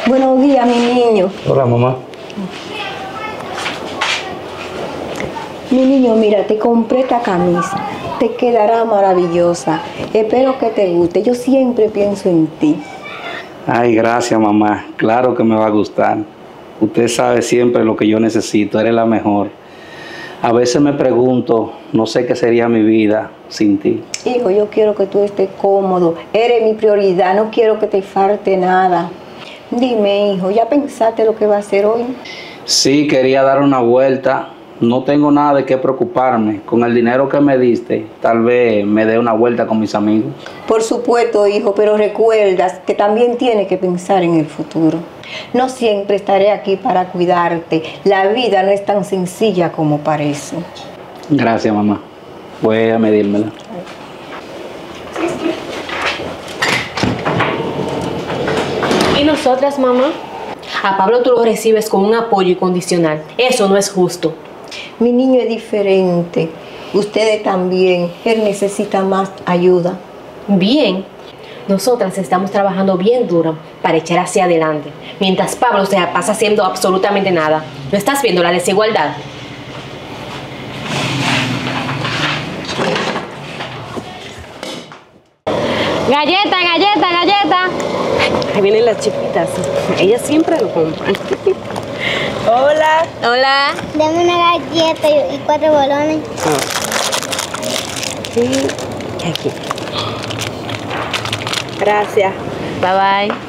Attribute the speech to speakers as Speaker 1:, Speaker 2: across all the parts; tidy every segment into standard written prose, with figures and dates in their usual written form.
Speaker 1: Buenos días, mi niño.
Speaker 2: Hola, mamá.
Speaker 1: Mi niño, mira, te compré esta camisa. Te quedará maravillosa. Espero que te guste. Yo siempre pienso en ti.
Speaker 2: Ay, gracias, mamá. Claro que me va a gustar. Usted sabe siempre lo que yo necesito. Eres la mejor. A veces me pregunto, no sé qué sería mi vida sin ti.
Speaker 1: Hijo, yo quiero que tú estés cómodo. Eres mi prioridad. No quiero que te falte nada. Dime, hijo, ¿ya pensaste lo que va a hacer hoy?
Speaker 2: Sí, quería dar una vuelta. No tengo nada de qué preocuparme. Con el dinero que me diste, tal vez me dé una vuelta con mis amigos.
Speaker 1: Por supuesto, hijo, pero recuerdas que también tienes que pensar en el futuro. No siempre estaré aquí para cuidarte. La vida no es tan sencilla como parece.
Speaker 2: Gracias, mamá. Voy a medírmela.
Speaker 3: ¿Y nosotras, mamá? A Pablo tú lo recibes con un apoyo incondicional. Eso no es justo.
Speaker 1: Mi niño es diferente. Ustedes también. Él necesita más ayuda.
Speaker 3: Bien. Nosotras estamos trabajando bien duro para echar hacia adelante, mientras Pablo se pasa haciendo absolutamente nada. ¿No estás viendo la desigualdad?
Speaker 4: Galleta, galleta, galleta.
Speaker 3: Ahí vienen las chiquitas. Ellas siempre lo compran.
Speaker 4: Hola.
Speaker 3: Hola.
Speaker 5: Dame una galleta y 4 bolones.
Speaker 3: Sí. Aquí.
Speaker 4: Gracias.
Speaker 3: Bye bye.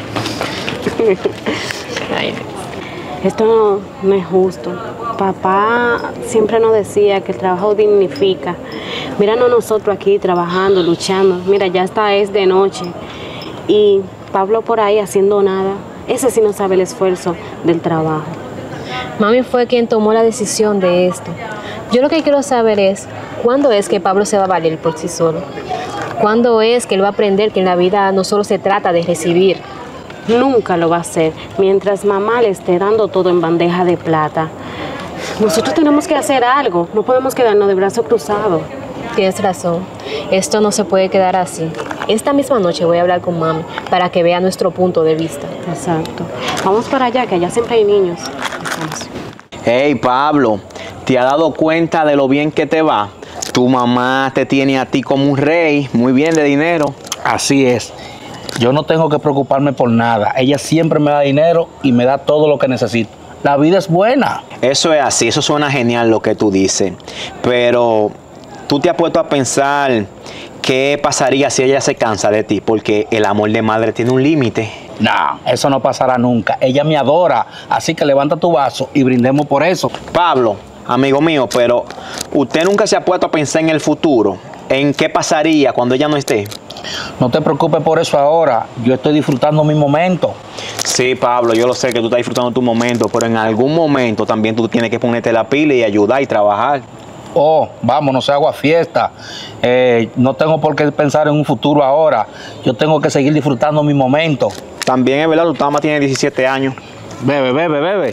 Speaker 3: Ay,
Speaker 4: Esto no es justo. Papá siempre nos decía que el trabajo dignifica. Míranos nosotros aquí trabajando, luchando. Mira, ya hasta es de noche. Y Pablo por ahí haciendo nada. Ese sí no sabe el esfuerzo del trabajo.
Speaker 3: Mami fue quien tomó la decisión de esto. Yo lo que quiero saber es cuándo es que Pablo se va a valer por sí solo. ¿Cuándo es que él va a aprender que en la vida no solo se trata de recibir?
Speaker 4: Nunca lo va a hacer mientras mamá le esté dando todo en bandeja de plata. Nosotros tenemos que hacer algo. No podemos quedarnos de brazos cruzados.
Speaker 3: Tienes razón. Esto no se puede quedar así. Esta misma noche voy a hablar con mami para que vea nuestro punto de vista.
Speaker 4: Exacto. Vamos para allá, que allá siempre hay niños. Vamos.
Speaker 6: Hey, Pablo, ¿te has dado cuenta de lo bien que te va? Tu mamá te tiene a ti como un rey, muy bien de dinero.
Speaker 2: Así es. Yo no tengo que preocuparme por nada. Ella siempre me da dinero y me da todo lo que necesito. La vida es buena.
Speaker 6: Eso es así, eso suena genial lo que tú dices. Pero tú te has puesto a pensar qué pasaría si ella se cansa de ti, porque el amor de madre tiene un límite.
Speaker 2: No, eso no pasará nunca. Ella me adora, así que levanta tu vaso y brindemos por eso.
Speaker 6: Pablo, amigo mío, pero usted nunca se ha puesto a pensar en el futuro, en qué pasaría cuando ella no esté.
Speaker 2: No te preocupes por eso ahora. Yo estoy disfrutando mi momento.
Speaker 6: Sí, Pablo, yo lo sé que tú estás disfrutando tu momento, pero en algún momento también tú tienes que ponerte la pila y ayudar y trabajar.
Speaker 2: Oh, vamos, no se haga fiesta. No tengo por qué pensar en un futuro ahora. Yo tengo que seguir disfrutando mi momento.
Speaker 6: También es verdad, tu mamá tiene 17 años.
Speaker 2: Bebe, bebe, bebe.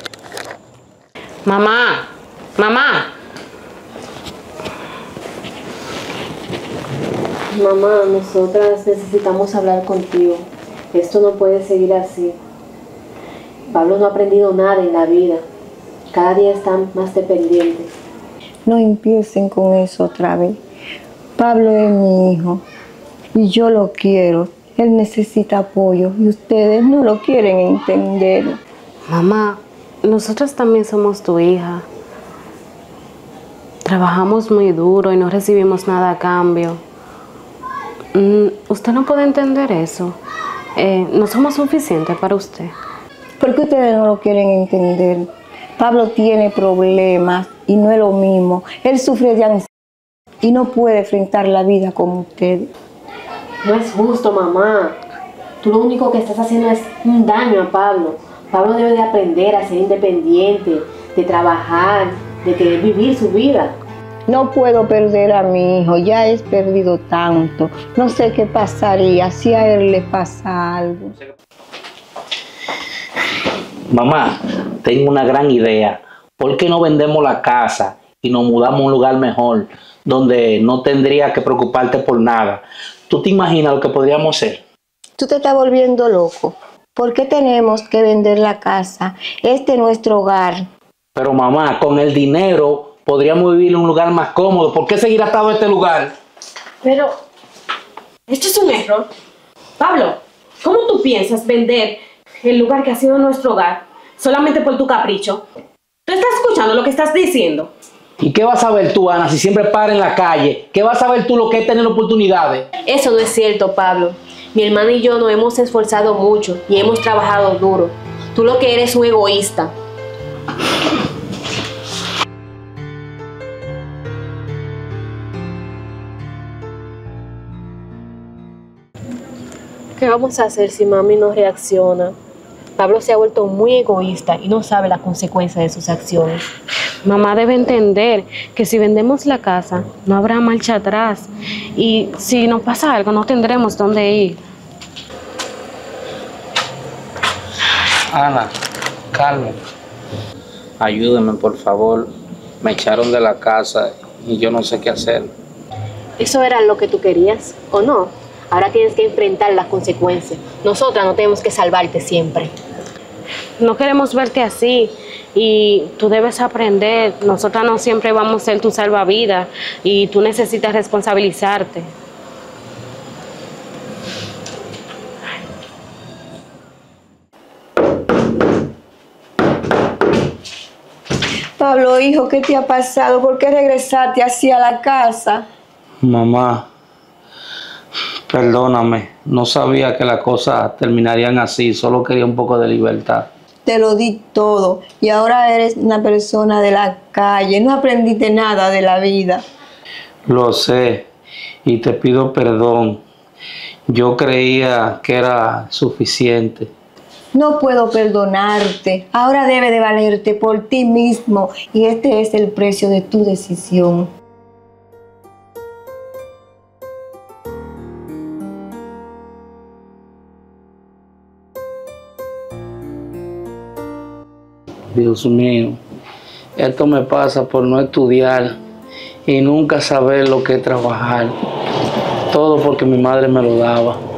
Speaker 4: Mamá, mamá.
Speaker 3: Mamá, nosotras necesitamos hablar contigo. Esto no puede seguir así. Pablo no ha aprendido nada en la vida. Cada día está más dependiente.
Speaker 1: No empiecen con eso otra vez. Pablo es mi hijo y yo lo quiero. Él necesita apoyo y ustedes no lo quieren entender.
Speaker 4: Mamá, nosotros también somos tu hija. Trabajamos muy duro y no recibimos nada a cambio. Usted no puede entender eso. No somos suficientes para usted.
Speaker 1: ¿Por qué ustedes no lo quieren entender? Pablo tiene problemas y no es lo mismo. Él sufre de ansiedad y no puede enfrentar la vida como ustedes.
Speaker 3: No es justo, mamá. Tú lo único que estás haciendo es un daño a Pablo. Pablo debe de aprender a ser independiente, de trabajar, de querer vivir su vida.
Speaker 1: No puedo perder a mi hijo, ya he perdido tanto. No sé qué pasaría si a él le pasa algo.
Speaker 2: Mamá, tengo una gran idea. ¿Por qué no vendemos la casa y nos mudamos a un lugar mejor, donde no tendría que preocuparte por nada? ¿Tú te imaginas lo que podríamos hacer?
Speaker 1: Tú te estás volviendo loco. ¿Por qué tenemos que vender la casa? Este es nuestro hogar.
Speaker 2: Pero mamá, con el dinero podríamos vivir en un lugar más cómodo. ¿Por qué seguir atado a este lugar?
Speaker 4: Pero, esto es un error. Pablo, ¿cómo tú piensas vender el lugar que ha sido nuestro hogar solamente por tu capricho? ¿Tú estás escuchando lo que estás diciendo?
Speaker 2: ¿Y qué vas a ver tú, Ana, si siempre paras en la calle? ¿Qué vas a ver tú lo que es tener oportunidades?
Speaker 3: Eso no es cierto, Pablo. Mi hermana y yo nos hemos esforzado mucho y hemos trabajado duro. Tú lo que eres es un egoísta. ¿Qué vamos a hacer si mami no reacciona? Pablo se ha vuelto muy egoísta y no sabe la consecuencia de sus acciones.
Speaker 4: Mamá debe entender que si vendemos la casa, no habrá marcha atrás. Y si nos pasa algo, no tendremos dónde ir.
Speaker 2: Ana, calma. Ayúdeme, por favor. Me echaron de la casa y yo no sé qué hacer.
Speaker 3: ¿Eso era lo que tú querías o no? Ahora tienes que enfrentar las consecuencias. Nosotras no tenemos que salvarte siempre.
Speaker 4: No queremos verte así y tú debes aprender. Nosotras no siempre vamos a ser tu salvavidas y tú necesitas responsabilizarte.
Speaker 1: Pablo, hijo, ¿qué te ha pasado? ¿Por qué regresaste así a la casa?
Speaker 2: Mamá, perdóname. No sabía que las cosas terminarían así. Solo quería un poco de libertad.
Speaker 1: Te lo di todo y ahora eres una persona de la calle. No aprendiste nada de la vida.
Speaker 2: Lo sé y te pido perdón. Yo creía que era suficiente.
Speaker 1: No puedo perdonarte. Ahora debe de valerte por ti mismo y este es el precio de tu decisión.
Speaker 2: Dios mío, esto me pasa por no estudiar y nunca saber lo que es trabajar. Todo porque mi madre me lo daba.